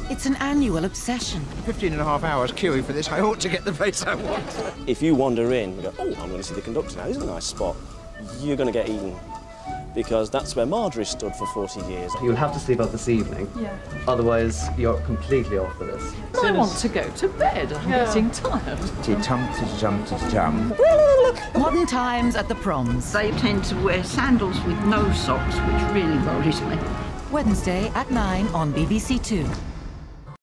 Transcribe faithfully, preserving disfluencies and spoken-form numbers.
It's an annual obsession. Fifteen and a half hours queuing for this. I ought to get the place I want. If you wander in and go, oh, I'm going to see the conductor now, this is a nice spot, you're going to get eaten. Because that's where Marjorie stood for forty years. You'll have to sleep out this evening. Yeah. Otherwise, you're completely off for this. I want to go to bed. I'm yeah. getting tired. Ti-tum, ti-tum, ti-tum. Modern times at the Proms. They tend to wear sandals with no socks, which really worries me. Wednesday at nine on B B C Two.